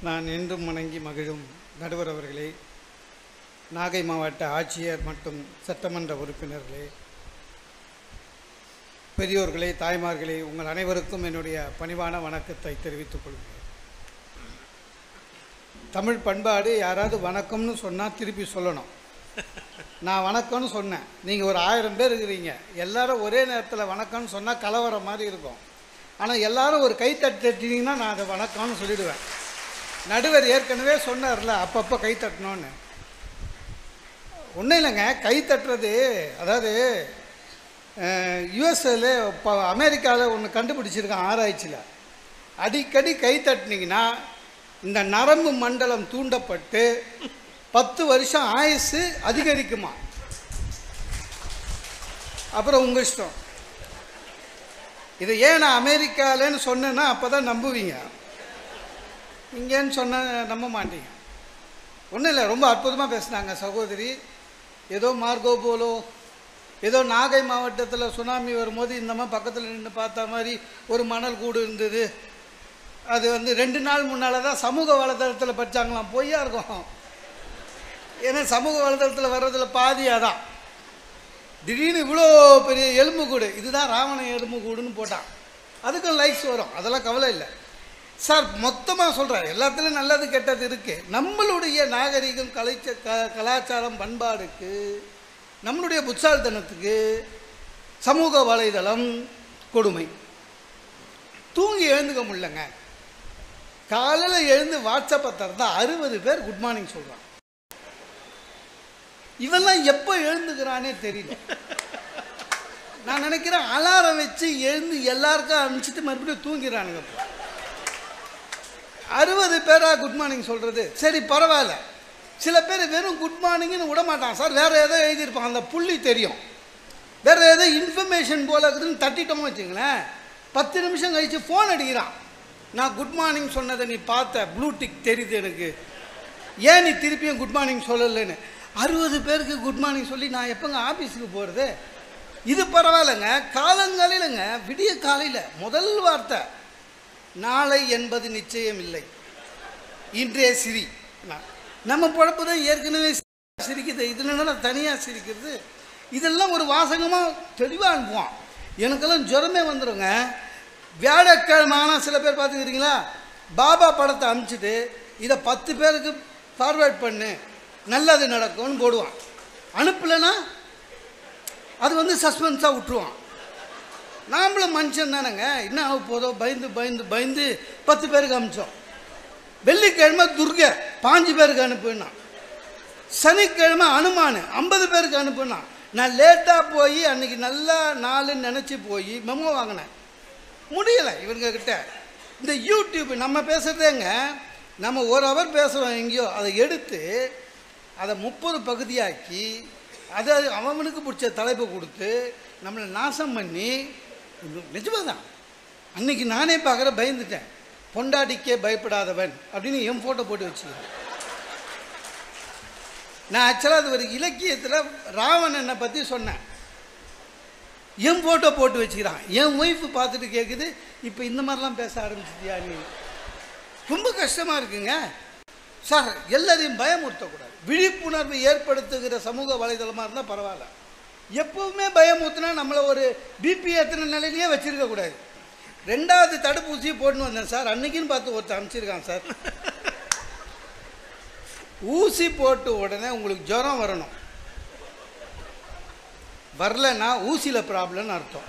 நான் என்றும் வணங்கி மகிழும் நடுவர் அவர்களே, நாகை மாவட்ட ஆட்சியர் மற்றும் சட்டமன்ற உறுப்பினர்களே, பெரியோர்களே, தாய்மார்களே, உங்கள் அனைவருக்கும் என்னுடைய பணிவான வணக்கத்தை தெரிவித்துக் கொள்கிறேன். தமிழ் பண்பாடு யாராவது வணக்கம்னு சொன்னால் திருப்பி சொல்லணும். நான் வணக்கம்னு சொன்னேன், நீங்கள் ஒரு 1000 பேர் இருக்கிறீங்க, எல்லாரும் ஒரே நேரத்தில் வணக்கம்னு சொன்னால் கலவரம் மாதிரி இருக்கும். ஆனால் எல்லாரும் ஒரு கை தட்டினீங்கன்னா நான் அதை வணக்கம்னு சொல்லிவிடுவேன். நடுவர் ஏற்கனவே சொன்னார்ல அப்பப்போ கை தட்டணும்னு. ஒன்றும் இல்லைங்க, கை தட்டுறது அதாவது யுஎஸ்ஏல இப்போ அமெரிக்காவில் ஒன்று கண்டுபிடிச்சிருக்கான் ஆராய்ச்சியில். அடிக்கடி கை தட்டினீங்கன்னா இந்த நரம்பு மண்டலம் தூண்டப்பட்டு 10 வருஷம் ஆயுசு அதிகரிக்குமா. அப்புறம் உங்கள் இஷ்டம். இதை ஏன் நான் அமெரிக்காவில்னு சொன்னேன்னா அப்போ தான் நம்புவீங்க. இங்கேன்னு சொன்ன நம்ப மாட்டீங்க. ஒன்றும் இல்லை, ரொம்ப அற்புதமாக பேசுனாங்க சகோதரி. ஏதோ மார்கோ போலோ ஏதோ நாகை மாவட்டத்தில் சுனாமி வரும்போது இந்த மாதிரி பக்கத்தில் நின்று பார்த்த மாதிரி ஒரு மணல் கூடு இருந்தது. அது 2 நாள் முன்னால் தான் சமூக வலைதளத்தில் படித்தாங்களாம். பொய்யா இருக்கும். ஏன்னா சமூக வலைதளத்தில் வர்றதில் பாதியாக தான். திடீர்னு இவ்வளோ பெரிய எலும்பு கூடு, இதுதான் ராவண எலும்பு கூடுன்னு போட்டான். அதுக்கும் லைக்ஸ் வரும், அதெல்லாம் கவலை இல்லை சார். மொத்தமாக சொல்கிறேன், எல்லாத்துலேயும் நல்லது கெட்டது இருக்குது. நம்மளுடைய நாகரிகம் கலாச்சாரம் பண்பாடுக்கு, நம்மளுடைய புத்தாள்தனத்துக்கு சமூக வலைதளம் கொடுமை. தூங்கி எழுந்துக்க முடியலங்க. காலையில் எழுந்து வாட்ஸ்அப்பை திறந்தா 60 பேர் குட் மார்னிங் சொல்கிறான். இவெல்லாம் எப்போ எழுந்துக்கிறானே தெரியல. நான் நினைக்கிறேன் அலாரம் வச்சு எழுந்து எல்லாருக்கும் அனுப்பிச்சிட்டு மறுபடியும் தூங்கிறானுங்க. 60 பேராக குட் மார்னிங் சொல்கிறது சரி பரவாயில்ல. சில பேர் வெறும் குட் மார்னிங்னு விட மாட்டான் சார், வேறு ஏதோ எழுதியிருப்பான், அந்த புள்ளி தெரியும், வேறு ஏதோ இன்ஃபர்மேஷன் போல இருக்குதுன்னு தட்டிட்டோம்னு வச்சுங்களேன். 10 நிமிஷம் கழித்து ஃபோன் அடிக்கிறான். நான் குட் மார்னிங் சொன்னதை நீ பார்த்த, ப்ளூடிக் தெரியுது எனக்கு, ஏன் நீ திருப்பியும் குட் மார்னிங் சொல்லலைன்னு. 60 பேருக்கு குட் மார்னிங் சொல்லி நான் எப்போங்க ஆஃபீஸுக்கு போகிறது? இது பரவாயில்லைங்க. காலங்காலையிலங்க, விடிய காலையில் முதல் வார்த்தை நாளை என்பது நிச்சயம் இல்லை, இன்றைய சிரி. நம்ம பொழப்பு தான் ஏற்கனவே சிரிக்குது, இதில் என்ன தனியாக சிரிக்கிறது? இதெல்லாம் ஒரு வாசகமாக தெளிவாக அனுப்புவான். எனக்கெல்லாம் ஜுரமே வந்துடுங்க. வியாழக்கிழமை ஆனால் சில பேர் பார்த்துக்கிறீங்களா, பாபா படத்தை அனுப்பிச்சிட்டு இதை 10 பேருக்கு ஃபார்வேர்ட் பண்ணு, நல்லது நடக்கும்னு போடுவான். அனுப்பலைன்னா அது சஸ்பென்ஸாக விட்டுருவான். நாமளும் மனுஷன் தானேங்க, என்ன ஆக போதோ பயந்து பயந்து பயந்து 10 பேருக்கு அனுப்பிச்சோம். வெள்ளிக்கிழமை துர்கை 5 பேருக்கு அனுப்புனா, சனிக்கிழமை அனுமான் 50 பேருக்கு அனுப்புனா. நான் லேட்டாக போய் அன்றைக்கி நல்லா நாளுன்னு நினச்சி போய் மெமோ வாங்கினேன். முடியலை இவங்கக்கிட்ட. இந்த யூடியூப் நம்ம பேசுகிறதேங்க, நம்ம 1 ஹவர் பேசுகிறோம் எங்கேயோ, அதை எடுத்து அதை 30 பகுதியாக்கி அதை அவனுக்கு பிடிச்ச தலைப்பை கொடுத்து நம்மளை நாசம் பண்ணி. நிஜமாக தான் அன்றைக்கி நானே பார்க்குற பயந்துட்டேன். பொண்டாடிக்கே பயப்படாதவன் அப்படின்னு என் ஃபோட்டோ போட்டு வச்சுக்கிறேன். நான் ஆக்சுவலாக அது ஒரு இலக்கியத்தில் ராவணனை பற்றி சொன்னேன், என் ஃபோட்டோ போட்டு வச்சுக்கிறான். என் ஒய்ஃபு பார்த்துட்டு கேட்குது, இப்போ இந்த மாதிரிலாம் பேச ஆரம்பிச்சிட்டியா நீ? ரொம்ப கஷ்டமாக இருக்குங்க சார். எல்லாரையும் பயமுறுத்தக்கூடாது. விழிப்புணர்வு ஏற்படுத்துகிற சமூக வலைதளமாக இருந்தால் பரவாயில்ல. எப்பவுமே பயமுறுத்தினா நம்மளை ஒரு பிபி ஏற்றின நிலையிலேயே வச்சுருக்கக்கூடாது. 2வது தடுப்பூசியை போட்டுன்னு வந்தேன் சார், அன்றைக்கின்னு பார்த்து ஒருத்தர் அனுப்பிச்சிருக்கான் சார். ஊசி போட்டு உடனே உங்களுக்கு ஜுரம் வரணும், வரலன்னா ஊசியில் ப்ராப்ளம்னு அர்த்தம்.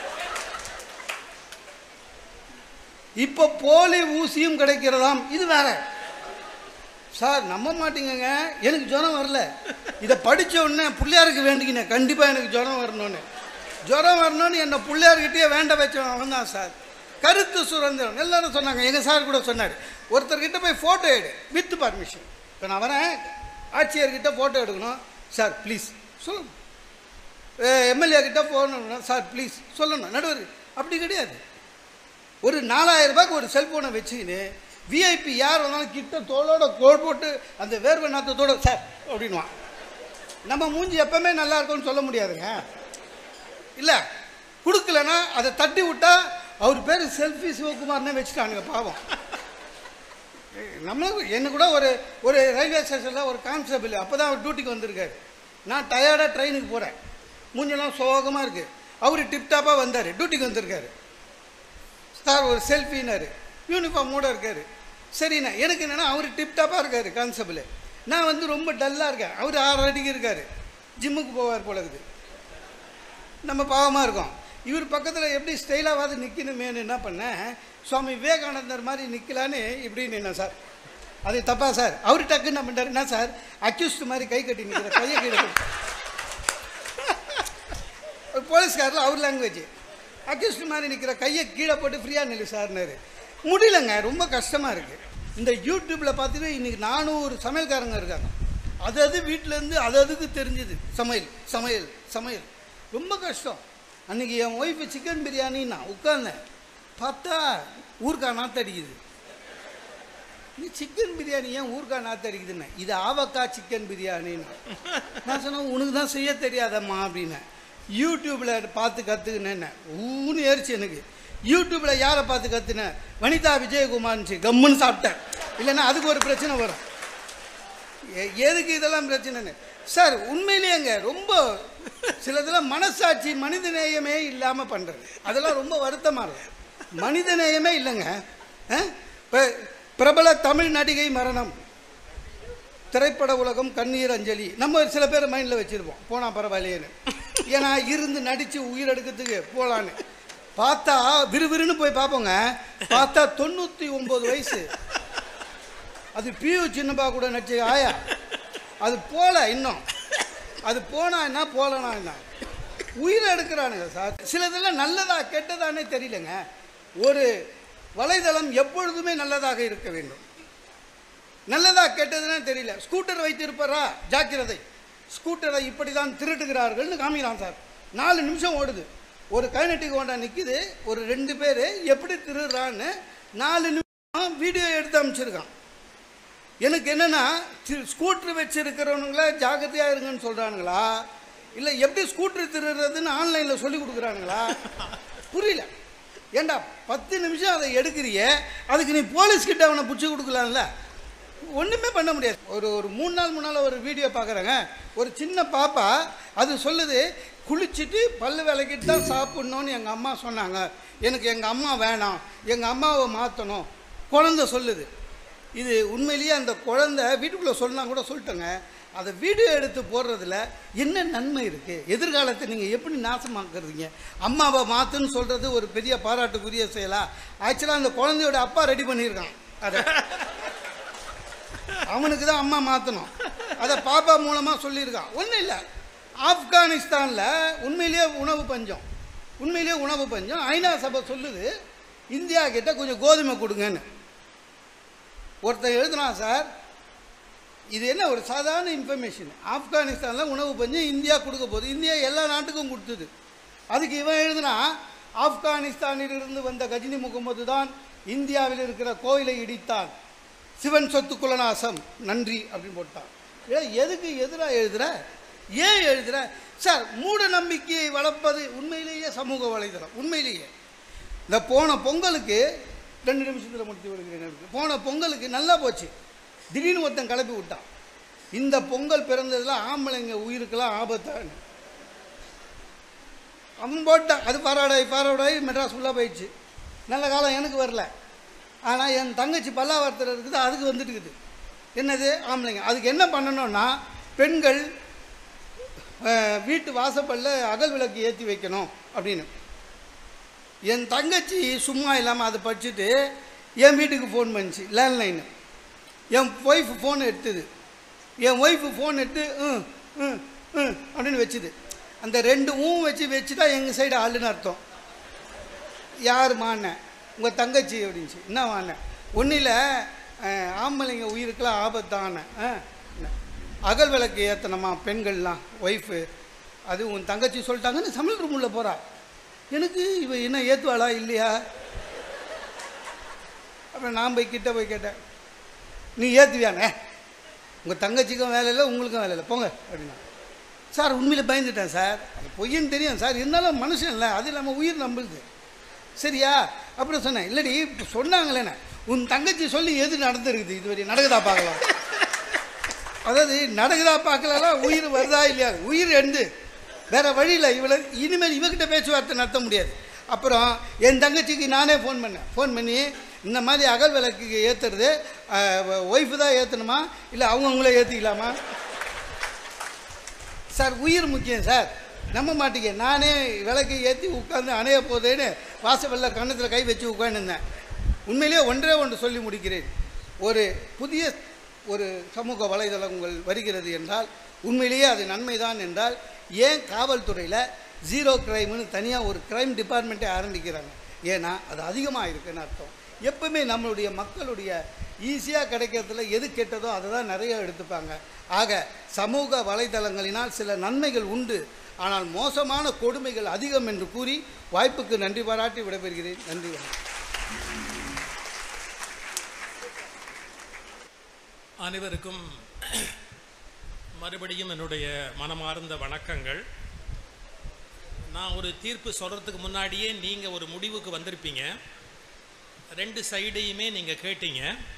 இப்போ போலி ஊசியும் கிடைக்கிறதாம், இது வேற சார். நம்ப மாட்டீங்க, எனக்கு ஜுரம் வரல. இதை படித்த உடனே பிள்ளையாருக்கு வேண்டிக்கினேன், கண்டிப்பாக எனக்கு ஜுரம் வரணும்னு. ஜுரம் வரணும்னு என்னை பிள்ளையார்கிட்டயே வேண்ட வச்சவன் அவன் தான் சார். கருத்து சுதந்திரம் எல்லாரும் சொன்னாங்க. எங்கள் சார் கூட சொன்னார், ஒருத்தர்கிட்ட போய் ஃபோட்டோ எடு வித் பர்மிஷன். இப்போ நான் வரேன், ஆட்சியர்கிட்ட ஃபோட்டோ எடுக்கணும் சார் ப்ளீஸ் சொல்லணும், எம்எல்ஏ கிட்ட போகணும் சார் ப்ளீஸ் சொல்லணும். நடுவர் அப்படி கிடையாது. ஒரு 4000 ரூபாய்க்கு ஒரு செல்ஃபோனை வச்சுக்கின்னு விஐபி யார் வந்தாலும் கிட்ட தோளோட கோல் போட்டு அந்த வேர்வை நாத்தத்தோடு சார் அப்படின்வான். நம்ம மூஞ்சி எப்பவுமே நல்லா இருக்கும்னு சொல்ல முடியாதுங்க. இல்லை கொடுக்கலன்னா அதை தட்டி விட்டா அவர் பேர் செல்ஃபி சிவகுமார்னே வச்சுட்டானுங்க பாவம். நம்மளுக்கு என்ன கூட ஒரு ரயில்வே ஸ்டேஷனில் ஒரு கான்ஸ்டபிள் அப்போ தான் அவர் டியூட்டிக்கு வந்திருக்காரு. நான் டயர்டாக ட்ரெயினுக்கு போகிறேன், மூஞ்செல்லாம் சோகமாக இருக்குது. அவர் டிப்டாப்பாக வந்தார், டியூட்டிக்கு வந்திருக்காரு. சார் ஒரு செல்ஃபின்னாரு, யூனிஃபார்மோடு இருக்கார். சரிண்ணா, எனக்கு என்னென்னா அவர் டிப்டாப்பாக இருக்கார் கான்ஸ்டபிள், நான் வந்து ரொம்ப டல்லாக இருக்கேன். அவர் 6 அடிக்கு இருக்கார், ஜிம்முக்கு போவார் போல இருக்குது. நம்ம பாவமாக இருக்கோம். இவர் பக்கத்தில் எப்படி ஸ்டைலாவது நிற்கணுமேனு என்ன பண்ணேன், சுவாமி விவேகானந்தர் மாதிரி நிற்கலான்னு இப்படி நின்னேன். சார் அது தப்பா சார்? அவர் டக்குன்னு என்ன பண்ணிட்டார், என்ன சார் அக்யூஸ்ட் மாதிரி கை கட்டி நிற்கிற, கையை கீழே போலீஸ்காரில் அவர் லாங்குவேஜ், அக்யூஸ்ட் மாதிரி நிற்கிற கையை கீழே போட்டு ஃப்ரீயாக நில்லு சார்னாரு. முடியலங்க, ரொம்ப கஷ்டமாக இருக்குது. இந்த யூடியூப்பில் பார்த்துட்டு இன்றைக்கி 400 சமையல்காரங்க இருக்காங்க. அது வீட்டிலேருந்து அதுக்கு தெரிஞ்சுது சமையல் சமையல் சமையல். ரொம்ப கஷ்டம். அன்றைக்கி என் ஒய்ஃபு சிக்கன் பிரியாணி நான் உட்கார்ந்தேன், பார்த்தா ஊறுகாய் நாத்தடிக்குது. நீ சிக்கன் பிரியாணி ஏன் ஊறுகாய் நாத்தடிக்குதுன்னு, இது ஆவக்காய் சிக்கன் பிரியாணின்னு. நான் சொன்னேன், உனக்கு தான் செய்ய தெரியாதம்மா அப்படின்னு. யூடியூப்பில் பார்த்து கற்றுக்கினேன். ஊன்னு ஏறிச்சு எனக்கு. யூடியூப்பில் யாரை பார்த்து கற்றுனேன், வனிதா விஜயகுமார்னுச்சு, கம்முன்னு சாப்பிட்டேன். இல்லைன்னா அதுக்கு ஒரு பிரச்சனை வரும். எதுக்கு இதெல்லாம் பிரச்சனைன்னு சார் உண்மையிலேயேங்க ரொம்ப சிலதெல்லாம் மனசாட்சி மனிதநேயமே இல்லாமல் பண்ணுறது, அதெல்லாம் ரொம்ப வருத்தமாக இருக்கும். மனிதநேயமே இல்லைங்க. இப்போ பிரபல தமிழ் நடிகை மரணம், திரைப்பட உலகம் கண்ணீர் அஞ்சலி. நம்ம சில பேர் மைண்டில் வச்சுருப்போம், போனால் பரவாயில்லையேன்னு. ஏன்னா இருந்து நடித்து உயிரெடுக்கிறதுக்கு போகலான்னு பார்த்தா விறுவிறுன்னு போய் பார்ப்போங்க. பார்த்தா 99 வயசு. அது பியூ சின்னப்பா கூட நடிச்ச ஆயா. அது போல இன்னும் அது போனா என்ன போலனா என்ன உயிரை எடுக்கிறானுங்க சார். சிலதெல்லாம் நல்லதா கெட்டதானே தெரியலங்க. ஒரு வலைதளம் எப்பொழுதுமே நல்லதாக இருக்க வேண்டும். நல்லதா கெட்டதுன்னே தெரியல. ஸ்கூட்டர் வைத்திருப்பாரா, ஜாக்கிரதை, ஸ்கூட்டரை இப்படி தான் திருட்டுகிறார்கள்னு காமிக்கிறான் சார். 4 நிமிஷம் ஓடுது. ஒரு கைனட்டிக் ஹோண்டா நிற்கிது, ஒரு 2 பேர் எப்படி திருடுறான்னு 4 நிமிஷம் வீடியோ எடுத்து அமைச்சிருக்கான். எனக்கு என்னென்னா, ஸ்கூட்ரு வச்சுருக்கிறவனுங்களா ஜாக்கிரதையாக இருங்கன்னு சொல்கிறானுங்களா, இல்லை எப்படி ஸ்கூட்ரு திருடுறதுன்னு ஆன்லைனில் சொல்லி கொடுக்குறானுங்களா புரியல. ஏண்டா 10 நிமிஷம் அதை எடுக்கிறிய, அதுக்கு நீ போலீஸ்கிட்ட அவனை பிடிச்சி கொடுக்கலாம்ல. ஒன்றுமே பண்ண முடியாது. ஒரு 3 நாள் முன்னால் ஒரு வீடியோ பார்க்குறேங்க. ஒரு சின்ன பாப்பா அது சொல்லுது, குளிச்சுட்டு பல்லு விளக்கிட்டு தான் சாப்பிட்ணுன்னு எங்கள் அம்மா சொன்னாங்க, எனக்கு எங்கள் அம்மா வேணாம், எங்கள் அம்மாவை மாற்றணும் குழந்தை சொல்லுது. இது உண்மையிலேயே அந்த குழந்தை வீட்டுக்குள்ளே சொன்னால் கூட சொல்லிட்டேங்க. அதை வீடியோ எடுத்து போடுறதுல என்ன நன்மை இருக்குது? எதிர்காலத்தை நீங்கள் எப்படி நாசமாக்குறீங்க? அம்மாவை மாற்றுன்னு சொல்கிறது ஒரு பெரிய பாராட்டுக்குரிய செயலா? ஆக்சுவலாக அந்த குழந்தையோட அப்பா ரெடி பண்ணியிருக்கான் அதை, அவனுக்கு தான் அம்மா மாற்றணும். அதை பாப்பா மூலமாக சொல்லியிருக்கான். ஒன்றும் இல்லை, ஆப்கானிஸ்தானில் உண்மையிலேயே உணவு பஞ்சம். ஐநா சபை சொல்லுது, இந்தியா கிட்ட கொஞ்சம் கோதுமை கொடுங்கன்னு. ஒருத்தர் எழுதுனான் சார், இது என்ன ஒரு சாதாரண இன்ஃபர்மேஷன், ஆப்கானிஸ்தானில் உணவு பஞ்சம் இந்தியா கொடுக்க போகுது, இந்தியா எல்லா நாட்டுக்கும் கொடுத்தது. அதுக்கு இவன் எழுதுனா, ஆப்கானிஸ்தானிலிருந்து வந்த கஜினி முகமது தான் இந்தியாவில் இருக்கிற கோயிலை இடித்தான், சிவன் சொத்து குலநாசம், நன்றி அப்படின்னு போட்டான். எதுக்கு எதிராக எழுதுகிற, ஏன் எழுதுகிற சார்? மூட நம்பிக்கையை வளர்ப்பது உண்மையிலேயே சமூக வலைதளம். உண்மையிலேயே இந்த போன பொங்கலுக்கு 2 நிமிஷத்தில் முடித்து விடுகிறேன். போன பொங்கலுக்கு நல்லா போச்சு, திடீர்னு ஒருத்தன் கிளப்பி விட்டான், இந்த பொங்கல் பிறந்ததில் ஆம்பளைங்க உயிருக்கெல்லாம் ஆபத்தான்னு. அவன் போட்டான். அது பாராடாய் மெட்ராஸ் ஃபுல்லாக போயிடுச்சு. நல்ல காலம் எனக்கு வரல. ஆனால் என் தங்கச்சி பல்லாவரத்தில் இருக்குது, அதுக்கு வந்துட்டு இருக்குது. என்னது ஆம்பளைங்க. அதுக்கு என்ன பண்ணணும்னா, பெண்கள் வீட்டு வாசப்பல்ல அகல் விளக்கு ஏற்றி வைக்கணும் அப்படின்னு. என் தங்கச்சி சும்மா இல்லாமல் அதை படிச்சுட்டு என் வீட்டுக்கு ஃபோன் பண்ணிச்சு, லேண்ட்லைனு. என் ஒய்ஃபு ஃபோன் எடுத்துது. என் ஒய்ஃபு ஃபோன் எடுத்து அப்படின்னு வச்சுது. அந்த 2 வச்சுட்டா எங்கள் சைடு ஆளுன்னு அர்த்தம். யார் மாண்ண? உங்கள் தங்கச்சி அப்படின்ச்சு. என்ன வாண்ண? ஒன்றும் இல்லை, ஆம்பளைங்க உயிருக்கெல்லாம் ஆபத்தான அகல் விளக்கு ஏற்றணுமா பெண்கள்லாம், ஒய்ஃபு. அது உன் தங்கச்சி சொல்லிட்டாங்கன்னு சமையல் ரூமுள்ள போகிறா. எனக்கு இவ என்ன ஏற்றுவாளா இல்லையா? அப்புறம் நான் போய் கேட்டேன், நீ ஏற்றுவியானே? உங்கள் தங்கச்சிக்கும் வேலை இல்லை, உங்களுக்கும் வேலை இல்லை, போங்க அப்படின்னா. சார் உண்மையில் பயந்துட்டேன் சார், அது பொய்யன்னு தெரியும் சார், இருந்தாலும் மனுஷன் இல்லை, அது இல்லாமல் உயிர் நம்புது. சரியா? அப்புறம் சொன்னேன், இல்லடி இப்போ சொன்னாங்களேண்ணே, உன் தங்கச்சி சொல்லி எது நடந்துருக்குது இதுவரை? நடக்குதா பார்க்கலாம். அதாவது நடக்குதா பார்க்கலாம், உயிர் வருதா இல்லையா, உயிர் எழுந்து வேறு வழியில் இவளை இனிமேல் இவகிட்ட பேச்சுவார்த்தை நடத்த முடியாது. அப்புறம் என் தங்கச்சிக்கு நானே ஃபோன் பண்ணி இந்த மாதிரி அகல் விளக்குக்கு ஏற்றுறது ஒய்ஃபு தான் ஏற்றணுமா இல்லை அவங்கவுங்களே ஏற்றிக்கலாமா? சார் உயிர் முக்கியம் சார், நம்ப மாட்டீங்க. நானே விளக்கு ஏற்றி உட்காந்து அணைய போதேன்னு வாசலில் கன்னத்தில் கை வச்சு உட்காந்துருந்தேன். உண்மையிலேயே ஒன்று சொல்லி முடிக்கிறேன். ஒரு புதிய சமூக வலைதளங்கள் வருகிறது என்றால் உண்மையிலேயே அது நன்மைதான் என்றால் ஏன் காவல்துறையில் ஜீரோ கிரைம்னு தனியாக ஒரு கிரைம் டிபார்ட்மெண்ட்டே ஆரம்பிக்கிறாங்க? ஏன்னா அது அதிகமாக இருக்குன்னு அர்த்தம். எப்பவுமே நம்மளுடைய மக்களுடைய ஈஸியாக கிடைக்கிறதுல எது கெட்டதோ அதை தான் நிறைய எடுத்துப்பாங்க. ஆக சமூக வலைதளங்களினால் சில நன்மைகள் உண்டு, ஆனால் மோசமான கொடுமைகள் அதிகம் என்று கூறி வாய்ப்புக்கு நன்றி பாராட்டி விடைபெறுகிறேன். நன்றி. அனைவருக்கும் மறுபடியும் என்னுடைய மனமார்ந்த வணக்கங்கள். நான் ஒரு தீர்ப்பு சொல்கிறதுக்கு முன்னாடியே நீங்கள் ஒரு முடிவுக்கு வந்திருப்பீங்க. 2 சைடையுமே நீங்கள் கேட்டீங்க.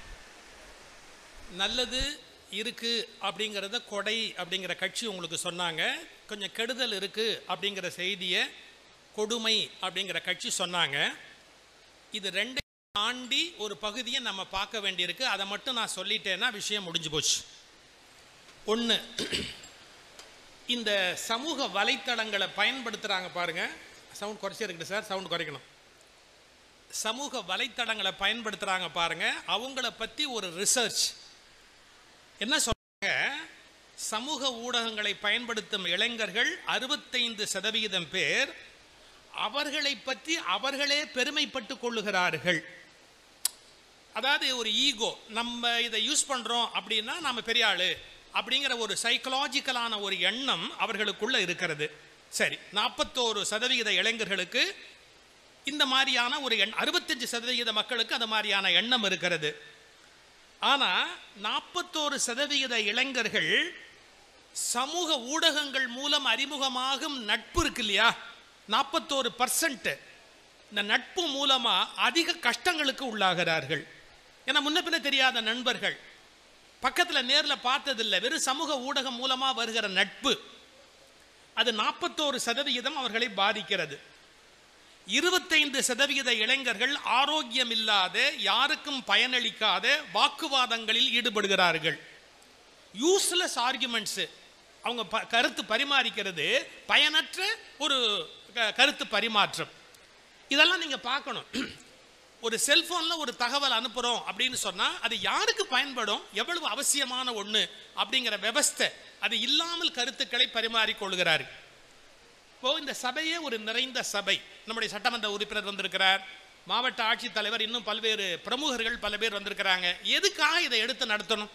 நல்லது இருக்குது அப்படிங்கிறத கொடை அப்படிங்கிற கட்சி உங்களுக்கு சொன்னாங்க. கொஞ்சம் கெடுதல் இருக்குது அப்படிங்கிற செய்தியை கொடுமை அப்படிங்கிற கட்சி சொன்னாங்க. இது 2 தாண்டி ஒரு பகுதியை நம்ம பார்க்க வேண்டியிருக்கு. அதை மட்டும் நான் சொல்லிட்டேன்னா விஷயம் முடிஞ்சு போச்சு. 1, இந்த சமூக வலைத்தளங்களை பயன்படுத்துகிறாங்க பாருங்கள். சவுண்ட் குறைச்சே இருக்குது சார், சவுண்ட் குறைக்கணும். சமூக வலைத்தளங்களை பயன்படுத்துகிறாங்க பாருங்கள். அவங்கள பற்றி ஒரு ரிசர்ச் என்ன சொல்றாங்க? சமூக ஊடகங்களை பயன்படுத்தும் இளைஞர்கள் 65% பேர் அவர்களை பற்றி அவர்களே பெருமைப்பட்டு கொள்ளுகிறார்கள். அதாவது ஒரு ஈகோ, நம்ம இதை யூஸ் பண்ணுறோம் அப்படின்னா நம்ம பெரிய ஆளு அப்படிங்கிற ஒரு சைக்கலாஜிக்கலான ஒரு எண்ணம் அவர்களுக்குள்ள இருக்கிறது. சரி, 41% இளைஞர்களுக்கு இந்த மாதிரியான ஒரு 65% மக்களுக்கு அந்த மாதிரியான எண்ணம் இருக்கிறது. ஆனால் 41% இளைஞர்கள் சமூக ஊடகங்கள் மூலம் அறிமுகமாகும் நட்பு இருக்கு இல்லையா, 41% இந்த நட்பு மூலமாக அதிக கஷ்டங்களுக்கு உள்ளாகிறார்கள். ஏன்னா முன்ன பின்ன தெரியாத நண்பர்கள், பக்கத்தில் நேரில் பார்த்ததில்லை, வெறும் சமூக ஊடகம் மூலமாக வருகிற நட்பு, அது 41% அவர்களை பாதிக்கிறது. 25% இளைஞர்கள் ஆரோக்கியம் இல்லாத, யாருக்கும் பயனளிக்காத வாக்குவாதங்களில் ஈடுபடுகிறார்கள். யூஸ்லெஸ் ஆர்குமெண்ட்ஸ், அவங்க கருத்து பரிமாறிக்கிறது பயனற்ற ஒரு கருத்து பரிமாற்றம். இதெல்லாம் நீங்கள் பார்க்கணும். ஒரு செல்ஃபோனில் ஒரு தகவல் அனுப்புகிறோம் அப்படின்னு சொன்னால் அது யாருக்கு பயன்படும், எவ்வளவு அவசியமான ஒன்று அப்படிங்கிற விவஸ்தை அது இல்லாமல் கருத்துக்களை பரிமாறிக்கொள்கிறார்கள். இப்போது இந்த சபையே ஒரு நிறைந்த சபை. நம்முடைய சட்டமன்ற உறுப்பினர் வந்திருக்கிறார், மாவட்ட ஆட்சித்தலைவர், இன்னும் பல்வேறு பிரமுகர்கள் பல பேர் வந்திருக்கிறாங்க. எதுக்காக இதை எடுத்து நடத்தணும்?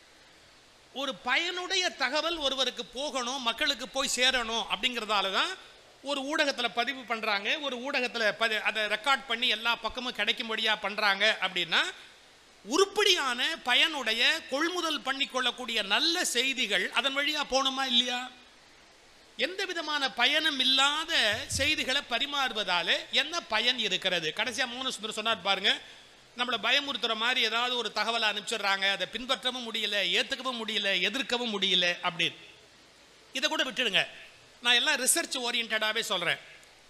ஒரு பயனுடைய தகவல் ஒருவருக்கு போகணும், மக்களுக்கு போய் சேரணும் அப்படிங்கிறதால தான் ஒரு ஊடகத்தில் பதிவு பண்ணுறாங்க, ஒரு ஊடகத்தில் அதை ரெக்கார்ட் பண்ணி எல்லா பக்கமும் கிடைக்கும்படியாக பண்ணுறாங்க. அப்படின்னா உருப்படியான பயனுடைய கொள்முதல் பண்ணி கொள்ளக்கூடிய நல்ல செய்திகள் அதன் வழியாக போகணுமா இல்லையா? எந்த விதமான பயனும் இல்லாத செய்திகளை பரிமாறுவதால என்ன பயன் இருக்கிறது? கடைசியாக மோகன சுந்தரம் சொன்னார் பாருங்க, நம்மளை பயமுறுத்துற மாதிரி ஏதாவது ஒரு தகவலை அனுப்பிச்சிடுறாங்க, அதை பின்பற்றவும் முடியல, ஏற்றுக்கவும் முடியல, எதிர்க்கவும் முடியல அப்படின்னு. இதை கூட விட்டுடுங்க, நான் எல்லாம் ரிசர்ச் ஓரியன்டாகவே சொல்கிறேன்.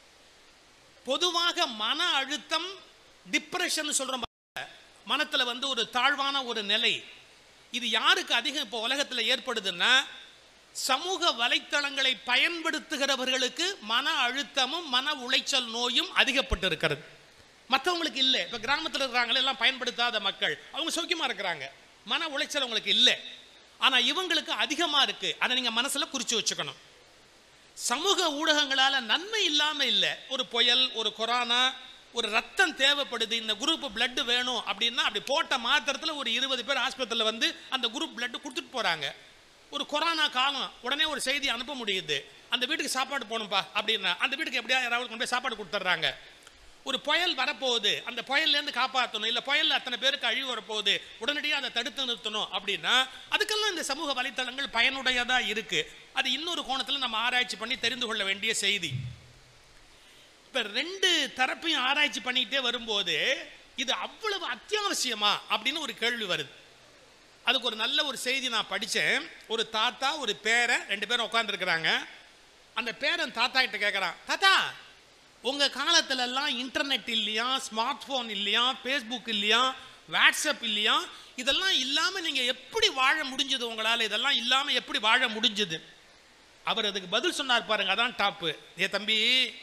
பொதுவாக மன அழுத்தம், டிப்ரெஷன் சொல்கிறோம், மனத்தில் ஒரு தாழ்வான ஒரு நிலை, இது யாருக்கு அதிகம் இப்போ உலகத்தில் ஏற்படுதுன்னா சமூக வலைத்தளங்களை பயன்படுத்துகிறவர்களுக்கு மன அழுத்தமும் மன உளைச்சல் நோயும் அதிகப்பட்டு இருக்கிறது. மற்றவங்களுக்கு இல்லை. இப்போ கிராமத்தில் இருக்கிறாங்களே எல்லாம் பயன்படுத்தாத மக்கள், அவங்க சௌக்கியமாக இருக்கிறாங்க, மன உளைச்சல் அவங்களுக்கு இல்லை. ஆனால் இவங்களுக்கு அதிகமாக இருக்குது. அதை நீங்கள் மனசில் குறித்து வச்சுக்கணும். சமூக ஊடகங்களால் நன்மை இல்லாமல் இல்லை. ஒரு புயல், ஒரு கொரோனா, ஒரு ரத்தம் தேவைப்படுது, இந்த குரூப் பிளட் வேணும் அப்படின்னா அப்படி போட்ட மாத்திரத்தில் ஒரு 20 பேர் ஆஸ்பத்திரியில் வந்து அந்த குரூப் பிளட் கொடுத்துட்டு போகிறாங்க. ஒரு கொரோனா காலம், உடனே ஒரு செய்தி அனுப்ப முடியுது, அந்த வீட்டுக்கு சாப்பாடு போகணும்ப்பா அப்படின்னா அந்த வீட்டுக்கு எப்படியா யாராவது கொண்டு போய் சாப்பாடு கொடுத்துட்றாங்க. ஒரு புயல் வரப்போகுது, அந்த புயல்லேருந்து காப்பாற்றணும், இல்லை புயலில் அத்தனை பேருக்கு அழிவு வரப்போகுது, உடனடியாக அதை தடுத்து நிறுத்தணும் அப்படின்னா அதுக்கெல்லாம் இந்த சமூக வலைத்தளங்கள் பயனுடையதாக இருக்குது. அது இன்னொரு கோணத்தில் நம்ம ஆராய்ச்சி பண்ணி தெரிந்து கொள்ள வேண்டிய செய்தி. இப்போ 2 தரப்பையும் ஆராய்ச்சி பண்ணிக்கிட்டே வரும்போது இது அவ்வளவு அத்தியாவசியமா அப்படின்னு ஒரு கேள்வி வருது. அதுக்கு ஒரு நல்ல ஒரு செய்தி நான் படித்தேன். ஒரு தாத்தா ஒரு பேரன் 2 பேரும் உட்காந்துருக்குறாங்க. அந்த பேரன் தாத்தா கிட்ட கேட்குறான், தாத்தா உங்கள் காலத்துலலாம் இன்டர்நெட் இல்லையா, ஸ்மார்ட் ஃபோன் இல்லையா, ஃபேஸ்புக் இல்லையா, வாட்ஸ்அப் இல்லையா, இதெல்லாம் இல்லாமல் நீங்கள் எப்படி வாழ முடிஞ்சது, உங்களால் இதெல்லாம் இல்லாமல் எப்படி வாழ முடிஞ்சது? அவர் அதுக்கு பதில் சொன்னார் பாருங்க, அதான் டாப்பு. ஏ தம்பி,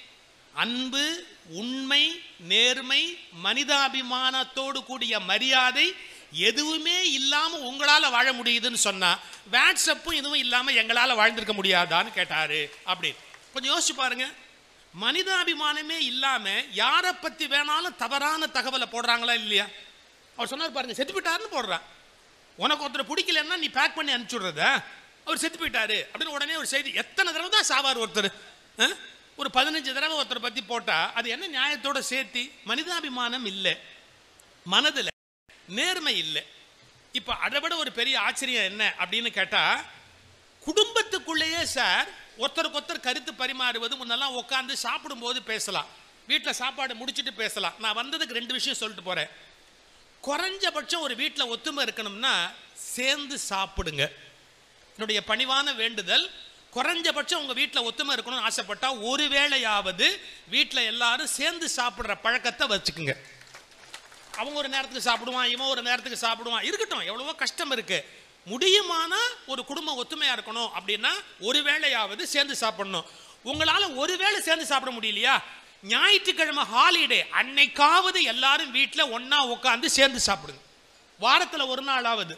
அன்பு, உண்மை, நேர்மை, மனிதாபிமானத்தோடு கூடிய மரியாதை எதுவுமே இல்லாமல் உங்களால் வாழ முடியுதுன்னு சொன்னா வாட்ஸ்அப்பும் எதுவும் இல்லாமல் எங்களால் வாழ்ந்திருக்க முடியாதான்னு கேட்டாரு. அப்படி கொஞ்சம் யோசிச்சு பாருங்க. மனிதாபிமானமே இல்லாமல் யாரை பற்றி வேணாலும் தவறான தகவலை போடுறாங்களா இல்லையா? அவர் சொன்னார் பாருங்க, செத்து போயிட்டாருன்னு போடுறான். உனக்கு ஒருத்தர் பிடிக்கலன்னா நீ பேக் பண்ணி அனுப்பிச்சுடுறத, அவர் செத்து போயிட்டாரு அப்படின்னு உடனே ஒரு செய்தி. எத்தனை தடவை தான் சாவார் ஒருத்தர்? ஒரு 15 தடவை ஒருத்தரை பற்றி போட்டால் அது என்ன நியாயத்தோட சேர்த்தி? மனிதாபிமானம் இல்லை, மனதில் நேர்மை இல்லை. இப்போ அதை விட ஒரு பெரிய ஆச்சரியம் என்ன அப்படின்னு கேட்டால், குடும்பத்துக்குள்ளேயே சார் ஒருத்தருக்கு ஒருத்தர் கருத்து பரிமாறுவது. முன்னெல்லாம் உட்காந்து சாப்பிடும்போது பேசலாம், வீட்டில் சாப்பாடு முடிச்சுட்டு பேசலாம். நான் வந்ததுக்கு 2 விஷயம் சொல்லிட்டு போகிறேன். குறைஞ்சபட்சம் ஒரு வீட்டில் ஒத்துமை இருக்கணும்னா சேர்ந்து சாப்பிடுங்க. என்னுடைய பணிவான வேண்டுதல், குறைஞ்சபட்சம் உங்கள் வீட்டில் ஒத்துமை இருக்கணும்னு ஆசைப்பட்டா ஒரு வேளையாவது வீட்டில் எல்லாரும் சேர்ந்து சாப்பிட்ற பழக்கத்தை வச்சுக்குங்க. அவங்க ஒரு நேரத்துக்கு சாப்பிடுவான், இவன் ஒரு நேரத்துக்கு சாப்பிடுவான், இருக்கட்டும், எவ்வளவோ கஷ்டம் இருக்கு. முடியுமானா ஒரு குடும்பம் ஒத்துமையா இருக்கணும் அப்படின்னா ஒரு வேளையாவது சேர்ந்து சாப்பிடணும். உங்களால ஒரு வேளை சேர்ந்து சாப்பிட முடியலையா, ஞாயிற்றுக்கிழமை ஹாலிடே அன்னைக்காவது எல்லாரும் வீட்டில் ஒன்னா உட்காந்து சேர்ந்து சாப்பிடுங்க. வாரத்தில் ஒரு நாளாவது.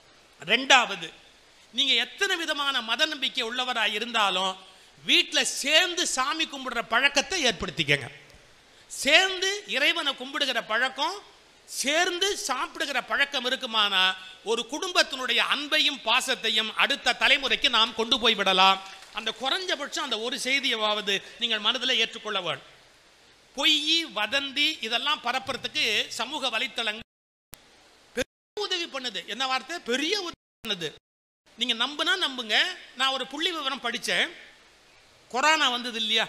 2வது, நீங்க எத்தனை விதமான மத நம்பிக்கை உள்ளவராக இருந்தாலும் வீட்டில் சேர்ந்து சாமி கும்பிடுற பழக்கத்தை ஏற்படுத்திக்கங்க. சேர்ந்து இறைவனை கும்பிடுகிற பழக்கம், சேர்ந்து சாப்பிடுகிற பழக்கம் இருக்குமானா ஒரு குடும்பத்தினுடைய அன்பையும் பாசத்தையும் அடுத்த தலைமுறைக்கு நாம் கொண்டு போய் விடலாம். அந்த குறைஞ்சபட்சம் அந்த ஒரு செய்தியாவது நீங்கள் மனதில் ஏற்றுக்கொள்ள வேண்டும். பொய், வதந்தி இதெல்லாம் பரப்புறதுக்கு சமூக வலைத்தளங்கள் பெரிய உதவி பண்ணுது. என்ன வார்த்தை? பெரிய உதவி பண்ணுது. நீங்க நம்புனா நம்புங்க. நான் ஒரு புள்ளி விவரம் படித்தேன். கொரோனா வந்தது இல்லையா,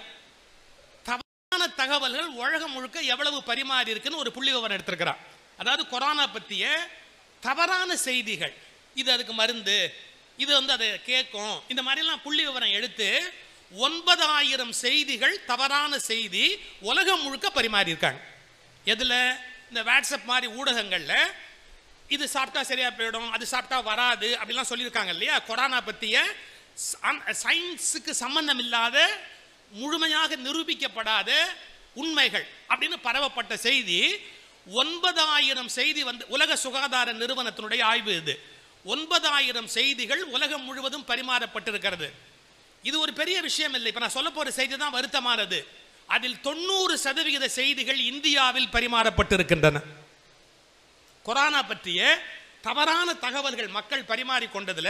தவறான தகவல்கள் உலகம் முழுக்க எவ்வளவு பரிமாறி இருக்குன்னு ஒரு புள்ளி விவரம் எடுத்திருக்கிறான். அதாவது கொரோனா பற்றிய தவறான செய்திகள், இது அதுக்கு மருந்து, இது அதை கேட்கும், இந்த மாதிரிலாம் புள்ளி விவரம் எடுத்து 9000 செய்திகள், தவறான செய்தி உலகம் முழுக்க பரிமாறி இருக்காங்க. எதில்? இந்த வாட்ஸ்அப் மாதிரி ஊடகங்களில். இது சாப்பிட்டா சரியா போயிடும், அது சாப்பிட்டா வராது அப்படிலாம் சொல்லியிருக்காங்க இல்லையா. கொரோனா பற்றிய சயின்ஸுக்கு சம்பந்தம் இல்லாத, முழுமையாக நிரூபிக்கப்படாத உண்மைகள் அப்படின்னு பரவப்பட்ட செய்தி 9000 செய்தி வந்து உலக சுகாதார நிறுவனத்தினுடைய ஆய்வு இது. 9000 செய்திகள் உலகம் முழுவதும் பரிமாறப்பட்டிருக்கிறது. இது ஒரு பெரிய விஷயம் இல்லை. இப்போ நான் சொல்ல போகிற செய்தி தான் வருத்தமானது. அதில் 90% செய்திகள் இந்தியாவில் பரிமாறப்பட்டிருக்கின்றன. கொரோனா பற்றிய தவறான தகவல்கள் மக்கள் பரிமாறிக்கொண்டதில்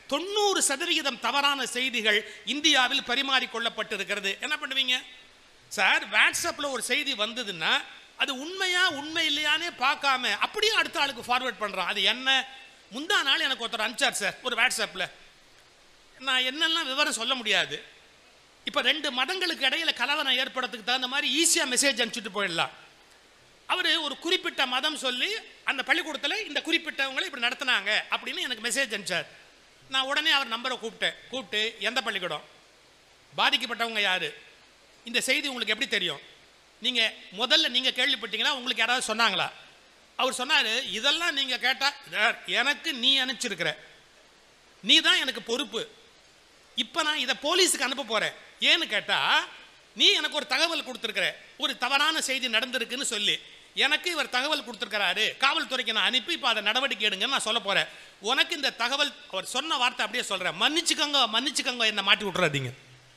90% தவறான செய்திகள் இந்தியாவில் பரிமாறிக்கொள்ளப்பட்டிருக்கிறது. என்ன பண்ணுவீங்க சார்? வாட்ஸ்அப்பில் ஒரு செய்தி வந்ததுன்னா அது உண்மையா உண்மை இல்லையானே பார்க்காம அப்படியே அடுத்த ஆளுக்கு ஃபார்வர்ட் பண்ணுறான். அது என்ன? முந்தா நாள் எனக்கு ஒருத்தர் அனுப்பிச்சார் சார் ஒரு வாட்ஸ்அப்பில். நான் என்னெல்லாம் விவரம் சொல்ல முடியாது. இப்போ 2 மதங்களுக்கு இடையில கலவரம் ஏற்படுறதுக்கு தகுந்த மாதிரி ஈஸியாக மெசேஜ் அனுப்பிச்சுட்டு போயிடலாம். அவர் ஒரு குறிப்பிட்ட மதம் சொல்லி அந்த பள்ளிக்கூடத்தில் இந்த குறிப்பிட்டவங்களை இப்படி நடத்தினாங்க அப்படின்னு எனக்கு மெசேஜ் அனுப்பிச்சார். நான் உடனே அவர் நம்பரை கூப்பிட்டு எந்த பள்ளிக்கூடம், பாதிக்கப்பட்டவங்க யார், இந்த செய்தி உங்களுக்கு எப்படி தெரியும், நீங்கள் முதல்ல நீங்கள் கேள்விப்பட்டீங்களா, உங்களுக்கு யாராவது சொன்னாங்களா? அவர் சொன்னார், இதெல்லாம் நீங்கள் கேட்டால் எனக்கு நீ அனுப்பிச்சிருக்கிற, நீ தான் எனக்கு பொறுப்பு. இப்போ நான் இதை போலீஸுக்கு அனுப்ப போகிறேன். ஏன்னு கேட்டால் நீ எனக்கு ஒரு தகவல் கொடுத்துருக்கிற, ஒரு தவறான செய்தி நடந்திருக்குன்னு சொல்லி எனக்கு இவர் தகவல் கொடுத்துருக்கிறாரு, காவல்துறைக்கு நான் அனுப்பி இப்போ அதை நடவடிக்கை எடுங்கன்னு நான் சொல்ல போகிறேன். உனக்கு இந்த தகவல், அவர் சொன்ன வார்த்தை அப்படியே சொல்கிறேன், மன்னிச்சுக்கங்க என்னை மாட்டி விட்றாதீங்க,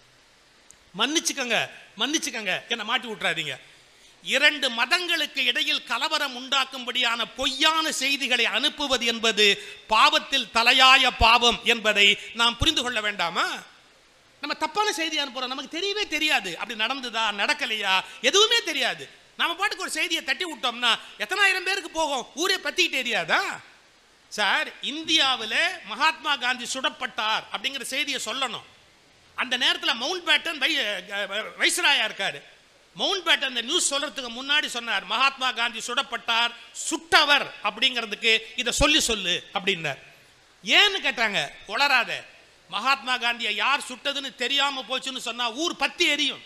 மன்னிச்சுக்கங்க என்னை மாட்டி விட்றாதீங்க. 2 மதங்களுக்கு இடையில் கலவரம் உண்டாக்கும்படியான பொய்யான செய்திகளை அனுப்புவது என்பது பாவத்தில் தலையாய பாவம் என்பதை நாம் புரிந்து கொள்ள வேண்டாமா? நம்ம தப்பான செய்தி அனுப்புறோம், நமக்கு தெரியவே தெரியாது அப்படி நடந்ததா நடக்கலையா எதுவுமே தெரியாது. நம்ம பாட்டுக்கு ஒரு செய்தியை தட்டி விட்டோம்னா எத்தனாயிரம் பேருக்கு போகும், ஊரே பத்திக்கிட்டு தெரியாதா? சார், இந்தியாவில் மகாத்மா காந்தி சுடப்பட்டார் அப்படிங்கிற செய்தியை சொல்லணும். அந்த நேரத்தில் மவுண்ட் பேட்டன் வைஸ்ராயா இருக்காரு. மவுண்ட் பேட்டன் இந்த நியூஸ் சொல்றதுக்கு முன்னாடி சொன்னார், மகாத்மா காந்தி சுடப்பட்டார், சுட்டவர் அப்படிங்கிறதுக்கு இதை சொல்லு அப்படின்னார். ஏன்னு கேட்டாங்க. உளராத, மகாத்மா காந்தியை யார் சுட்டதுன்னு தெரியாம போச்சுன்னு சொன்னா ஊர் பத்தி எரியும்.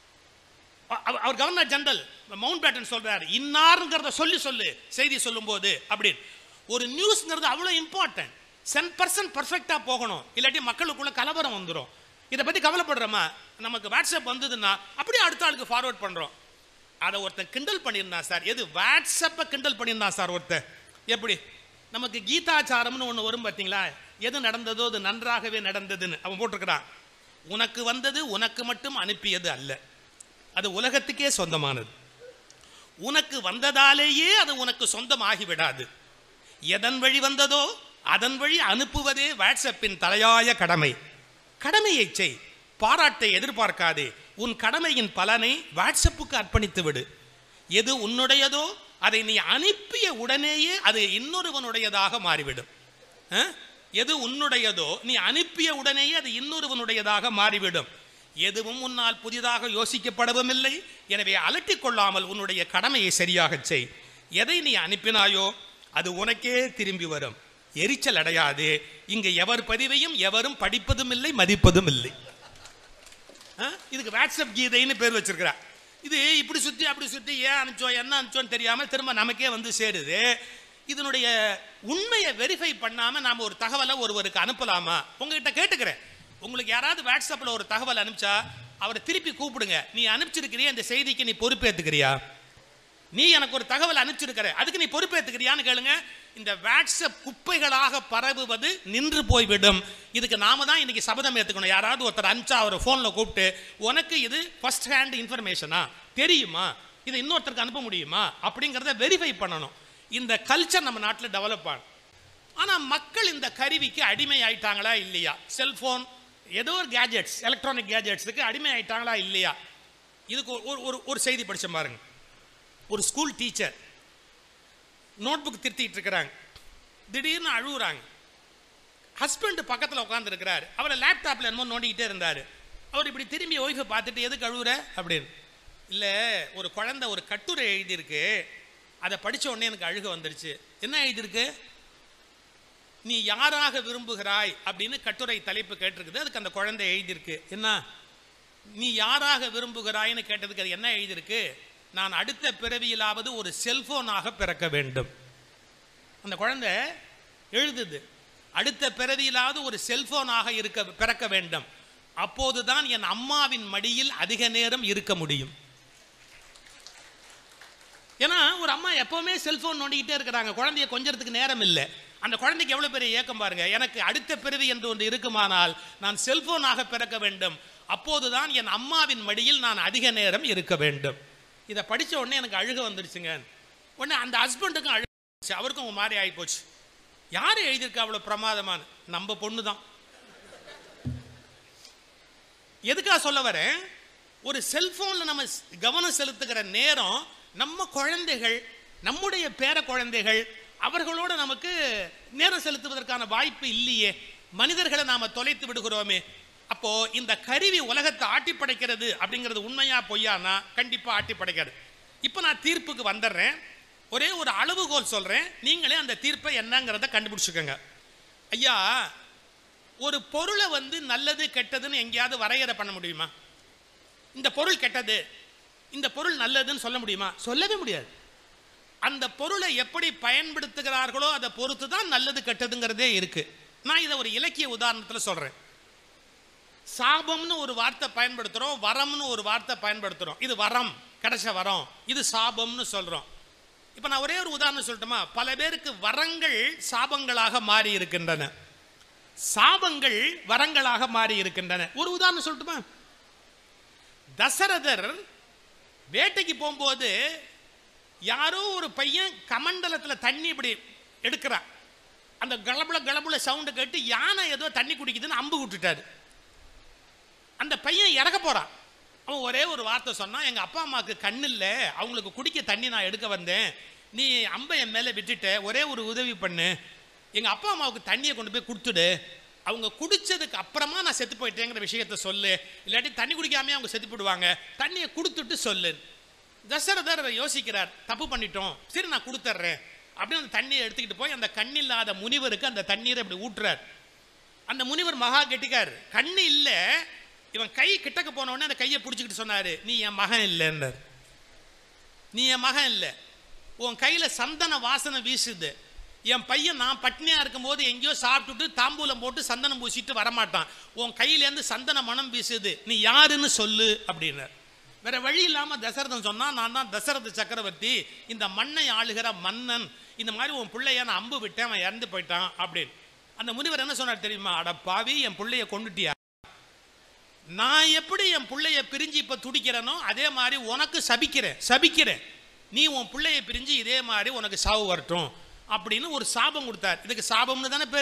அவர் கவர்னர் ஜெனரல் மவுண்ட் பேட்டன் சொல்றாரு, இன்னாருங்கிறத சொல்லு செய்தி சொல்லும் போது அப்படின்னு. ஒரு நியூஸ்ங்கிறது அவ்வளோ இம்பார்ட்டன்ட். 100% பர்ஃபெக்டா போகணும், இல்லாட்டி மக்களுக்குள்ள கலவரம் வந்துடும். இதை பத்தி கவலைப்படுறோமா? நமக்கு வாட்ஸ்அப் வந்ததுன்னா அப்படியே அடுத்த ஆளுக்கு ஃபார்வர்ட் பண்றோம். அதை ஒருத்தன் கிண்டல் பண்ணியிருந்தான் சார். எது? வாட்ஸ்அப்பை கிண்டல் பண்ணியிருந்தான் சார் ஒருத்தன். எப்படி? நமக்கு கீதாச்சாரம்னு ஒன்று வரும் பார்த்தீங்களா? எது நடந்ததோ அது நன்றாகவே நடந்ததுன்னு அவன் போட்டிருக்கிறான். உனக்கு வந்தது உனக்கு மட்டும் அனுப்பியது அல்ல, அது உலகத்துக்கே சொந்தமானது. உனக்கு வந்ததாலேயே அது உனக்கு சொந்தமாகிவிடாது. எதன் வழி வந்ததோ அதன் வழி அனுப்புவதே வாட்ஸ்அப்பின் தலையாய கடமை. கடமையை செய், பாராட்டை எதிர்பார்க்காதே. உன் கடமையின் பலனை வாட்ஸ்அப்புக்கு அர்ப்பணித்து விடு. எது உன்னுடையதோ அதை நீ அனுப்பிய உடனேயே அது இன்னொருவனுடையதாக மாறிவிடும். எது உன்னுடையதோ நீ அனுப்பிய உடனேயே அது இன்னொருவனுடையதாக மாறிவிடும். எதுவும் உன்னால் புதிதாக யோசிக்கப்படவும் இல்லை. எனவே அலட்டிக் கொள்ளாமல் உன்னுடைய கடமையை சரியாக செய். எதை நீ அனுப்பினாயோ அது உனக்கே திரும்பி வரும். எரிச்சல் அடையாது. இங்கு எவர் பதிவையும் எவரும் படிப்பதும் இல்லை, மதிப்பதும் இல்லை. இதுக்கு வாட்ஸ்அப் கீதைன்னு பேர் வச்சிருக்கிறார். இது இப்படி சுற்றி அப்படி சுற்றி ஏன் அனுப்பிச்சோம் என்ன அனுப்பிச்சோன்னு தெரியாமல் திரும்ப நமக்கே வந்து சேருது. இதனுடைய உண்மையை வெரிஃபை பண்ணாமல் நாம் ஒரு தகவலை ஒருவருக்கு அனுப்பலாமா? உங்ககிட்ட கேட்டுக்கிறேன். உங்களுக்கு யாராவது வாட்ஸ்அப்பில் ஒரு தகவல் அனுப்பிச்சா அவரை திருப்பி கூப்பிடுங்க. நீ அனுப்பிச்சிருக்கிறியா, இந்த செய்திக்கு நீ பொறுப்பேற்றுக்கிறியா? நீ எனக்கு ஒரு தகவல் அனுப்பிச்சிருக்கிற, அதுக்கு நீ பொறுப்பேற்றுக்கிறியான்னு கேளுங்க. இந்த வாட்ஸ்அப் குப்பைகளாக பரவுவது நின்று போய்விடும். இதுக்கு நாம தான் இன்னைக்கு சபதம் ஏற்றுக்கணும். யாராவது ஒருத்தர் அனுப்பிச்சா அவர் ஃபோனில் கூப்பிட்டு, உனக்கு இது ஃபர்ஸ்ட் ஹேண்ட் இன்ஃபர்மேஷனா, தெரியுமா, இதை இன்னொருத்தருக்கு அனுப்ப முடியுமா அப்படிங்கிறத வெரிஃபை பண்ணணும். இந்த கல்ச்சர் நம்ம நாட்டில் டெவலப் ஆகும். ஆனால் மக்கள் இந்த கருவிக்கு அடிமை ஆயிட்டாங்களா இல்லையா? செல்ஃபோன், ஏதோ ஒரு கேஜெட்ஸ், எலக்ட்ரானிக் கேஜெட்ஸுக்கு அடிமை ஆயிட்டாங்களா இல்லையா? இதுக்கு ஒரு செய்தி படிச்ச பாருங்க. ஒரு ஸ்கூல் டீச்சர் நோட் புக் திருத்திட்டு இருக்கிறாங்க. திடீர்னு அழுகுறாங்க. ஹஸ்பண்ட் பக்கத்தில் உட்காந்துருக்கிறாரு. அவரை லேப்டாப்பில் என்னமோ நோண்டிக்கிட்டே இருந்தார். அவர் இப்படி திரும்பி ஒய்ஃபை பார்த்துட்டு, எதுக்கு அழுகுற அப்படின்னு. இல்லை, ஒரு குழந்தை ஒரு கட்டுரை எழுதியிருக்கு, அதை படித்த உடனே எனக்கு அழுக வந்துடுச்சு. என்ன எழுதியிருக்கு? நீ யாராக விரும்புகிறாய் அப்படின்னு கட்டுரை தலைப்பு கேட்டிருக்குது. அதுக்கு அந்த குழந்தை எழுதியிருக்கு. என்ன? நீ யாராக விரும்புகிறாய்னு கேட்டதுக்கு அது என்ன எழுதியிருக்கு? நான் அடுத்த பிறவியிலாவது ஒரு செல்போனாக பிறக்க வேண்டும். அந்த குழந்தை எழுதுது, அடுத்த பிறவியிலாவது ஒரு செல்போனாக பிறக்க வேண்டும். அப்போதுதான் என் அம்மாவின் மடியில் அதிக நேரம் இருக்க முடியும். ஏன்னா ஒரு அம்மா எப்பவுமே செல்போன் நோண்டிக்கிட்டே இருக்கிறாங்க, குழந்தைய கொஞ்சறதுக்கு நேரம் இல்லை. அந்த குழந்தைக்கு எவ்வளவு பெரிய ஏக்கம் பாருங்க. எனக்கு அடுத்த பிறவி என்று ஒன்று இருக்குமானால் நான் செல்போனாக பிறக்க வேண்டும். அப்போதுதான் என் அம்மாவின் மடியில் நான் அதிக நேரம் இருக்க வேண்டும். இதை படித்த உடனே எனக்கு அழுக வந்துடுச்சுங்க. உடனே அந்த ஹஸ்பண்டுக்கும் அழுச்சு, அவருக்கும் ஒரு மாதிரி ஆகி போச்சு. யார் எழுதியிருக்கா அவ்வளோ பிரமாதமான? நம்ம பொண்ணு தான். எதுக்காக சொல்ல வரேன்? ஒரு செல்போன்ல நம்ம கவனம் செலுத்துகிற நேரம் நம்ம குழந்தைகள், நம்முடைய பேர குழந்தைகள், அவர்களோட நமக்கு நேரம் செலுத்துவதற்கான வாய்ப்பு இல்லையே. மனிதர்களை நாம தொலைத்து விடுகிறோமே. அப்போ இந்த கருவி உலகத்தை ஆட்டி படைக்கிறது அப்படிங்கிறது உண்மையா பொய்யானா? கண்டிப்பா ஆட்டி படைக்கிறது. இப்போ நான் தீர்ப்புக்கு வந்துடுறேன். ஒரே ஒரு அளவுகோல் சொல்றேன், நீங்களே அந்த தீர்ப்பை என்னங்கிறத கண்டுபிடிச்சுக்கோங்க. ஐயா, ஒரு பொருளை நல்லது கெட்டதுன்னு எங்கேயாவது வரையறை பண்ண முடியுமா? இந்த பொருள் கெட்டது, இந்த பொருள் நல்லதுன்னு சொல்ல முடியுமா? சொல்லவே முடியாது. அந்த பொருளை எப்படி பயன்படுத்துகிறார்களோ அதை பொறுத்து தான் நல்லது கெட்டதுங்கிறதே இருக்கு. நான் இதை ஒரு இலக்கிய உதாரணத்தில் சொல்றேன். சாபம்னு ஒரு வார்த்தை பயன்படுத்துறோம், வரம்னு ஒரு வார்த்தை பயன்படுத்துறோம். இது வரம், கிடைச்ச வரம். இது சாபம்னு சொல்றோம். இப்ப நான் ஒரே ஒரு உதாரணம் சொல்லட்டுமா? பல பேருக்கு வரங்கள் சாபங்களாக மாறி இருக்கின்றன, சாபங்கள் வரங்களாக மாறி இருக்கின்றன. ஒரு உதாரணம் சொல்லட்டுமா? தசரதர் வேட்டைக்கு போகும்போது யாரோ ஒரு பையன் கமண்டலத்தில் தண்ணி இப்படி எடுக்கிறான். அந்த கலபுல கலபுல சவுண்டு கேட்டு யானை ஏதோ தண்ணி குடிக்குதுன்னு அம்பு விட்டுட்டாரு. அந்த பையன் இறக்க போறான். அவன் ஒரே ஒரு வார்த்தை சொன்னான், எங்க அப்பா அம்மாவுக்கு கண்ணு இல்லை, அவங்களுக்கு குடிக்க தண்ணி நான் எடுக்க வந்தேன், நீ அம்பை என் மேலே விட்டுட்ட, ஒரே ஒரு உதவி பண்ணு, எங்க அப்பா அம்மாவுக்கு தண்ணியை கொண்டு போய் கொடுத்துடு அவங்க குடிச்சதுக்கு அப்புறமா நான் செத்து போயிட்டேங்கிற விஷயத்த சொல்லு, இல்லாட்டி தண்ணி குடிக்காமே அவங்க செத்து போடுவாங்க, தண்ணியை கொடுத்துட்டு சொல்லு. தசரதர் யோசிக்கிறார், தப்பு பண்ணிட்டோம், சரி நான் கொடுத்துட்றேன் அப்படின்னு அந்த தண்ணியை எடுத்துக்கிட்டு போய் அந்த கண்ணில்லாத முனிவருக்கு அந்த தண்ணீரை இப்படி ஊட்டுறார். அந்த முனிவர் மகா கெட்டிக்கார், கண்ணு இல்லை, இவன் கை கிட்டக்க போன உடனே அந்த கையை பிடிச்சிக்கிட்டு சொன்னாரு, நீ என் மகன் இல்லைன்னார். நீ என் மகன் இல்லை, உன் கையில சந்தன வாசனை வீசுது, என் பையன் நான் பட்னியா இருக்கும் போது எங்கேயோ சாப்பிட்டுட்டு தாம்பூலம் போட்டு சந்தனம் பூசிட்டு வரமாட்டான், உன் கையிலேருந்து சந்தன மனம் வீசுது, நீ யாருன்னு சொல்லு அப்படின்னார். வேற வழி இல்லாம தசரதன் சொன்னா, நான் தான் தசரத சக்கரவர்த்தி, இந்த மண்ணை ஆளுகிற மன்னன், இந்த மாதிரி உன் பிள்ளைய நான் அம்பு விட்டேன், அவன் இறந்து போயிட்டான் அப்படின்னு. அந்த முனிவர் என்ன சொன்னார் தெரியுமா? அட பாவி, என் பிள்ளைய கொண்டுட்டியா, நான் எப்படி என் பிள்ளைய பிரிஞ்சு இப்ப துடிக்கிறேனோ அதே மாதிரி உனக்கு சபிக்கிறேன், நீ உன் பிள்ளைய பிரிஞ்சு இதே மாதிரி உனக்கு சாவு வரட்டும் அப்படின்னு ஒரு சாபம் கொடுத்தார். இதுக்கு சாபம்னு தானே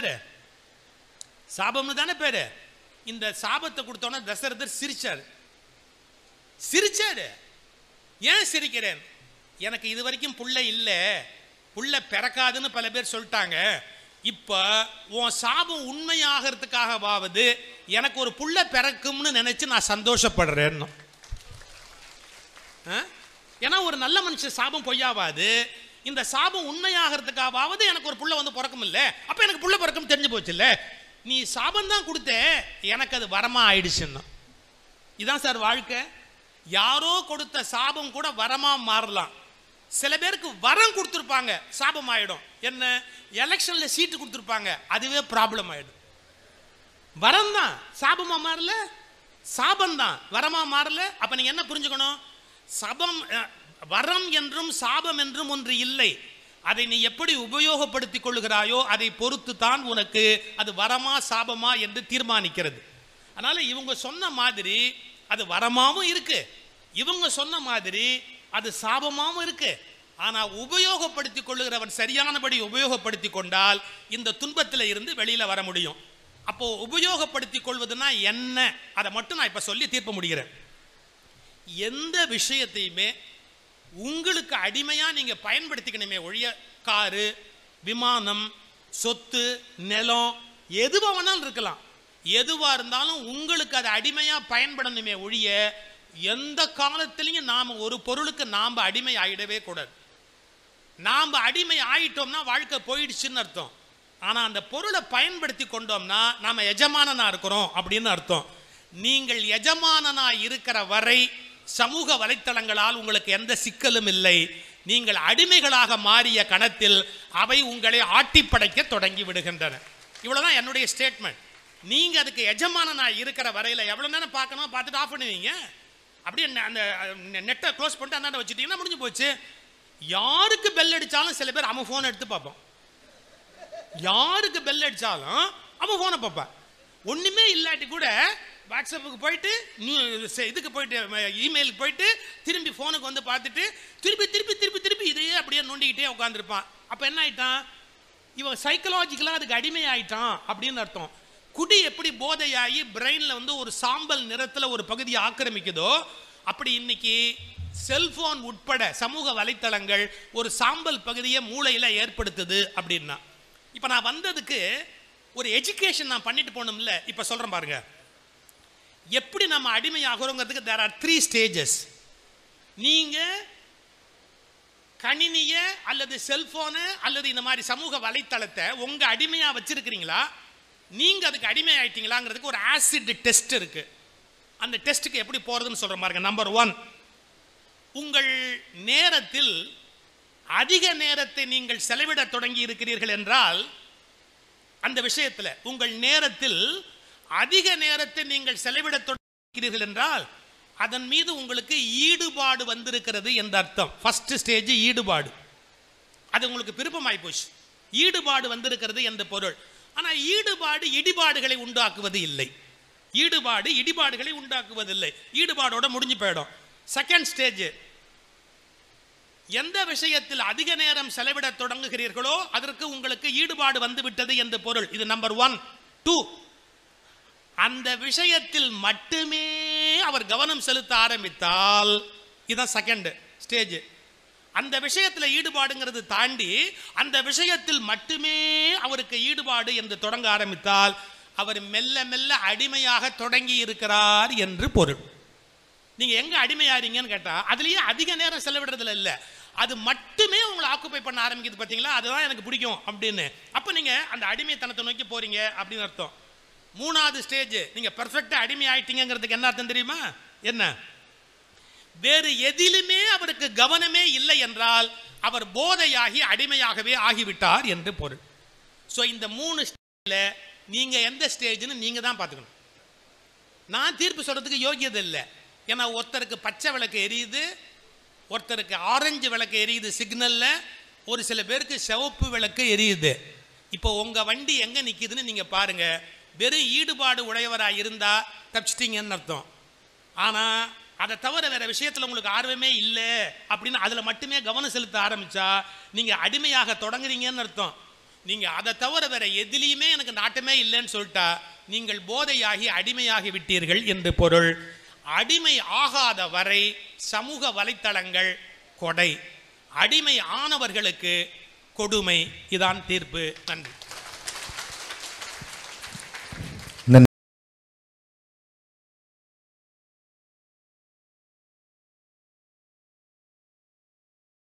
பேரு. இந்த சாபத்தை கொடுத்தோன்னா தசரதர் சிரிச்சாரு. ஏன் சிரிக்கிறேன்? எனக்கு இது வரைக்கும் புள்ள இல்லை, புள்ள பிறக்காதுன்னு பல பேர் சொல்லிட்டாங்க, இப்ப உன் சாபம் உண்மையாகிறதுக்காகவாவது எனக்கு ஒரு புள்ள பிறக்கும்னு நினைச்சு நான் சந்தோஷப்படுறேன். ஏன்னா ஒரு நல்ல மனுஷன் சாபம் பொய்யாவாது, இந்த சாபம் உண்மையாகிறதுக்காவது எனக்கு ஒரு புள்ள வந்து பிறக்கும் இல்லை, அப்ப எனக்கு புள்ள பிறக்கும் தெரிஞ்சு போச்சு இல்ல, நீ சாபம் தான் கொடுத்த, எனக்கு அது வரமா ஆயிடுச்சுன்னா. இதான் சார் வாழ்க்கை. யாரோ கொடுத்த சாபம் கூட வரமா மாறலாம். சில பேருக்கு வரம் கொடுத்துருப்பாங்க, சாபம் ஆயிடும். என்ன, எலெக்ஷன்ல சீட்டு கொடுத்துருப்பாங்க, அதுவே ப்ராப்ளம் ஆயிடும். வரம் தான் சாபமா மாறல, சாபம் தான் வரமா மாறல. அப்ப நீங்க என்ன புரிஞ்சுக்கணும்? சபம் வரம் என்றும் சாபம் என்றும் ஒன்று இல்லை. அதை நீ எப்படி உபயோகப்படுத்திக் கொள்ளுகிறாயோ அதை பொறுத்து தான் உனக்கு அது வரமா சாபமா என்று தீர்மானிக்கிறது. அதனால இவங்க சொன்ன மாதிரி அது வரமாவும் இருக்கு, இவங்க சொன்ன மாதிரி அது சாபமாவும் இருக்கு. ஆனா உபயோகப்படுத்திக் கொள்ளுகிறவன் சரியானபடி உபயோகப்படுத்தி கொண்டால் இந்த துன்பத்தில் இருந்து வெளியில வர முடியும். அப்போ உபயோகப்படுத்திக் கொள்வதுன்னா என்ன, அதை மட்டும் நான் இப்ப சொல்லி தீர்ப்பு முடிகிறேன். எந்த விஷயத்தையுமே உங்களுக்கு அடிமையா நீங்க பயன்படுத்திக்கணுமே ஒழிய, காரு, விமானம், சொத்து, நிலம், எதுவா வேணாலும் இருக்கலாம், எதுவா இருந்தாலும் உங்களுக்கு அது அடிமையா பயன்படணுமே ஒழிய எந்த காலத்திலையும் நாம ஒரு பொருளுக்கு நாம அடிமை ஆயிடவே கூடாது. நாம அடிமை ஆயிட்டோம்னா வாழ்க்கை போயிடுச்சுன்னு அர்த்தம். ஆனா அந்த பொருளை பயன்படுத்தி கொண்டோம்னா நாம எஜமானனா இருக்கிறோம் அப்படின்னு அர்த்தம். நீங்கள் எஜமானனா இருக்கிற வரை சமூக வலைத்தளங்களால் உங்களுக்கு எந்த சிக்கலும் இல்லை. நீங்கள் அடிமைகளாக மாறிய கணத்தில் அவை உங்களை ஆட்டி படைக்க தொடங்கி விடுகின்றன. இவ்வளவுதான் என்னுடைய ஸ்டேட்மெண்ட். நீங்க அதுக்கு எஜமானனா இருக்கிற வரையில எவ்வளவு நேரம் பார்க்கணும், பார்த்துட்டு ஆஃப் பண்ணுவீங்க, அப்படியே அந்த நெட்டை க்ளோஸ் பண்ணிட்டு அந்தாண்ட வச்சுட்டீங்கன்னா முடிஞ்சு போச்சு. யாருக்கு பெல் அடிச்சாலும் சில பேர் அவன் போன் எடுத்து பார்ப்பான், யாருக்கு பெல் அடிச்சாலும் அவன் போனை பார்ப்பான். ஒண்ணுமே இல்லாட்டி கூட வாட்ஸ்அப்புக்கு போயிட்டு இதுக்கு போயிட்டு இமெயிலுக்கு போயிட்டு திரும்பி போனுக்கு வந்து பார்த்துட்டு திருப்பி திருப்பி திருப்பி திருப்பி இதையே அப்படியே நோண்டிக்கிட்டே உட்காந்துருப்பான். அப்ப என்ன ஆயிட்டான், இவன் சைக்கலாஜிக்கலா அதுக்கு அடிமை ஆயிட்டான் அப்படின்னு அர்த்தம். குடி எப்படி போதையாகி பிரெயின்ல வந்து ஒரு சாம்பல் நிறத்துல ஒரு பகுதியை ஆக்கிரமிக்குதோ, அப்படி இன்னைக்கு செல்போன் உட்பட சமூக வலைத்தளங்கள் ஒரு சாம்பல் பகுதியை மூளையில ஏற்படுத்துது அப்படின்னா. இப்ப நான் வந்ததுக்கு ஒரு எஜுகேஷன் நான் பண்ணிட்டு போனோம்ல, இப்ப சொல்றேன் பாருங்க. எப்படி நம்ம அடிமையாகிறோங்கிறதுக்கு there are 3 stages. நீங்க கணினிய அல்லது செல்போனு அல்லது இந்த மாதிரி சமூக வலைத்தளத்தை உங்க அடிமையா வச்சிருக்கிறீங்களா, நீங்க அதுக்கு அடிமை ஆயிட்டீங்களாங்கிறதுக்கு ஒரு ஆசிட் டெஸ்ட் இருக்கு. அந்த டெஸ்ட்டுக்கு எப்படி போறதுன்னு சொல்றேன் பாருங்க. நம்பர் 1, உங்கள் நேரத்தில் அதிக நேரத்தை நீங்கள் செலவிட தொடங்கி இருக்கிறீர்கள் என்றால், அந்த விஷயத்தில் உங்கள் நேரத்தில் அதிக நேரத்தை நீங்கள் செலவிட தொடங்குகிறீர்கள் என்றால் அதன் மீது உங்களுக்கு ஈடுபாடு வந்திருக்கிறது என்ற அர்த்தம். ஃபர்ஸ்ட் ஸ்டேஜ் ஈடுபாடு. அது உங்களுக்கு விருப்பமாய் போச்சு, ஈடுபாடு வந்திருக்கிறது என்ற பொருள். ஆனா ஈடுபாடு இடிபாடுகளை உண்டாக்குவது இல்லை, ஈடுபாடு இடிபாடுகளை உண்டாக்குவதில்லை, ஈடுபாடோட முடிஞ்சு போயிடும். செகண்ட் ஸ்டேஜ், எந்த விஷயத்தில் அதிக நேரம் செலவிட தொடங்குகிறீர்களோ அதற்கு உங்களுக்கு ஈடுபாடு வந்து விட்டது என்ற பொருள். இது நம்பர் 1. 2, அந்த விஷயத்தில் மட்டுமே அவர் கவனம் செலுத்த ஆரம்பித்தால், இதுதான் செகண்ட் ஸ்டேஜ். அந்த விஷயத்தில் ஈடுபாடுங்கிறது தாண்டி அந்த விஷயத்தில் மட்டுமே அவருக்கு ஈடுபாடு என்று தொடங்க ஆரம்பித்தால் அவர் மெல்ல மெல்ல அடிமையாக தொடங்கி இருக்கிறார் என்று பொருள். நீங்க எங்க அடிமையாறீங்கன்னு கேட்டா அதுலயே அதிக நேரம் செலவிடுறதுல இல்ல, அது மட்டுமே உங்களை ஆக்குப்பை பண்ண ஆரம்பிக்குது பார்த்தீங்களா, அதுதான் எனக்கு பிடிக்கும் அப்படின்னு. அப்ப நீங்க அந்த அடிமைத்தனத்தை நோக்கி போறீங்க அப்படின்னு அர்த்தம். மூணாவது ஸ்டேஜ், நீங்க பெர்ஃபெக்டா அடிமை ஆயிட்டீங்கிறதுக்கு என்ன அர்த்தம் தெரியுமா? என்ன? வேறு எதிலுமே அவருக்கு கவனமே இல்லை என்றால் அவர் போதையாகி அடிமையாகவே ஆகிவிட்டார் என்று பொருள். ஸோ இந்த 3 ஸ்டேஜில் நீங்க எந்த ஸ்டேஜ்னு நீங்க தான் பார்த்துக்கணும். நான் தீர்ப்பு சொல்றதுக்கு யோகியது இல்லை. ஏன்னா ஒருத்தருக்கு பச்சை விளக்கு எரியுது, ஒருத்தருக்கு ஆரஞ்சு விளக்கு எரியுது சிக்னல்ல, ஒரு சில பேருக்கு சிவப்பு விளக்கு எரியுது. இப்போ உங்க வண்டி எங்க நிக்குதுன்னு நீங்க பாருங்க. வெறும் ஈடுபாடு உடையவராக இருந்தா தப்பிச்சிட்டீங்கன்னு அர்த்தம். ஆனா அதை தவிர வேற விஷயத்துல உங்களுக்கு ஆர்வமே இல்லை அப்படின்னு அதுல மட்டுமே கவனம் செலுத்த ஆரம்பிச்சா நீங்க அடிமையாக தொடங்குறீங்கன்னு அர்த்தம். நீங்க அதை தவிர வேற எதிலையுமே எனக்கு நாட்டமே இல்லைன்னு சொல்லிட்டா நீங்கள் போதையாகி அடிமையாகி விட்டீர்கள் என்று பொருள். அடிமை ஆகாத வரை சமூக வலைத்தளங்கள் கொடை, அடிமை ஆனவர்களுக்கு கொடுமை. இதான் தீர்ப்பு. நன்றி.